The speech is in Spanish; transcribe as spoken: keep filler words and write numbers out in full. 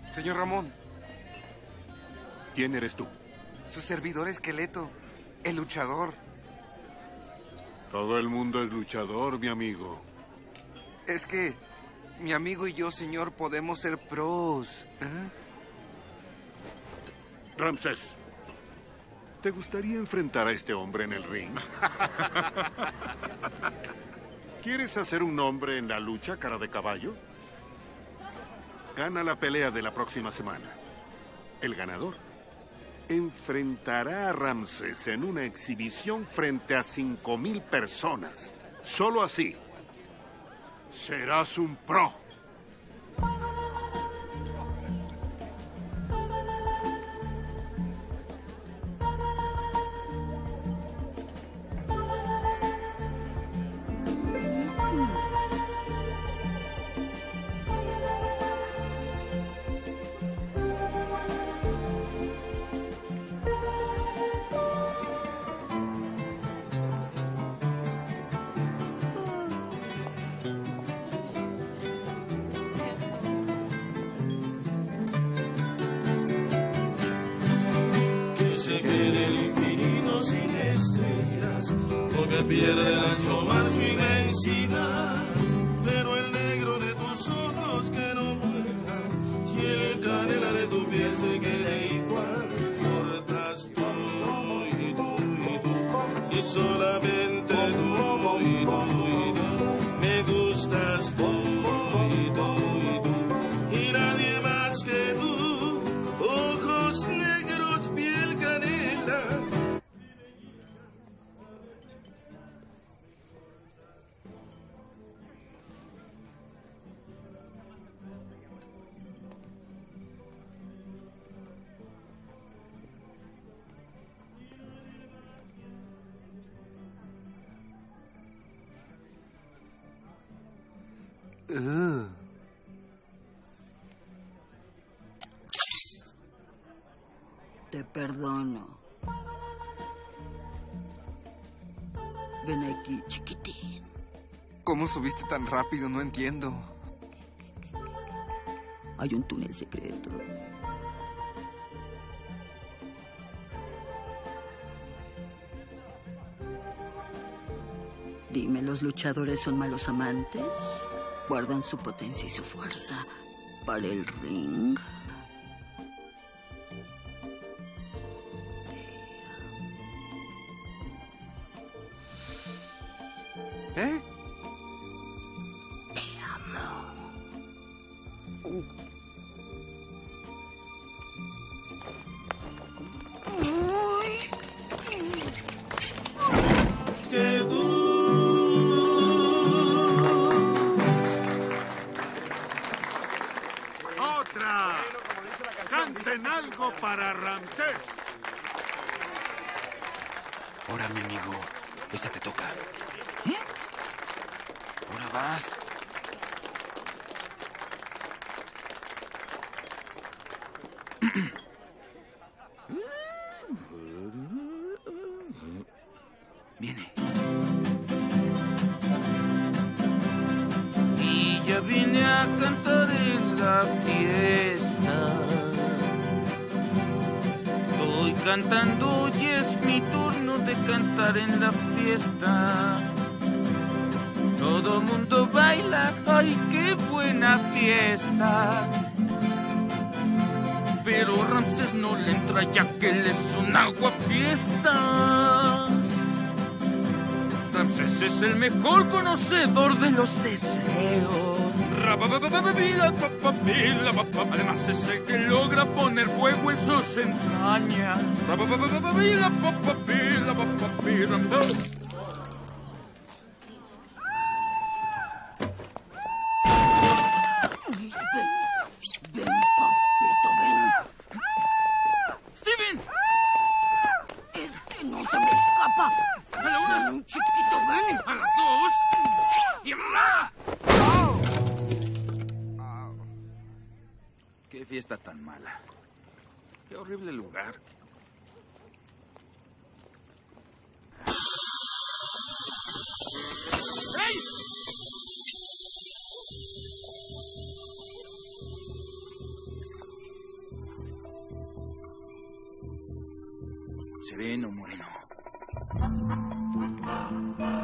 Señor Ramón. ¿Quién eres tú? Su servidor esqueleto, el luchador. Todo el mundo es luchador, mi amigo. Es que mi amigo y yo, señor, podemos ser pros. ¿Eh? Ramsés, ¿te gustaría enfrentar a este hombre en el ring? ¿Quieres hacer un nombre en la lucha, cara de caballo? Gana la pelea de la próxima semana. El ganador enfrentará a Ramsés en una exhibición frente a cinco mil personas. Solo así serás un pro. Se quede el infinito sin estrellas, porque pierde el ancho mar su inmensidad. Pero el negro de tus ojos que no muera, si el canela de tu piel se quede igual, cortas tú y tú y tú, y solamente tú y tú y tú, me gustas tú y tú y tú, y nadie más que tú, ojos negros, piel canela. Uh. Te perdono. Ven aquí, chiquitín. ¿Cómo subiste tan rápido? No entiendo. Hay un túnel secreto. Dime, ¿los luchadores son malos amantes? ¿Guardan su potencia y su fuerza para el ring? ¿Eh? Te amo. Uh. Que tú ¡Otra! ¡Canten algo para Ramsés! Ahora, mi amigo, esta te toca. ¿Eh? Ahora vas. Viene. Y ya vine a cantar en la fiesta. Estoy cantando y es mi turno de cantar en la fiesta. Todo mundo baila, ay, qué buena fiesta. Pero Ramsés no le entra ya que él es un aguafiestas. Ramsés es el mejor conocedor de los deseos. Además es el que logra poner fuego en sus entrañas. Ven, papito, ven. ¡Steven! Este no se me escapa. ¡A la una! Ven, chiquito, ven. ¡A las dos! ¡Y más! ¡Qué fiesta tan mala! ¡Qué horrible lugar! ¡Hey! sereno, moreno.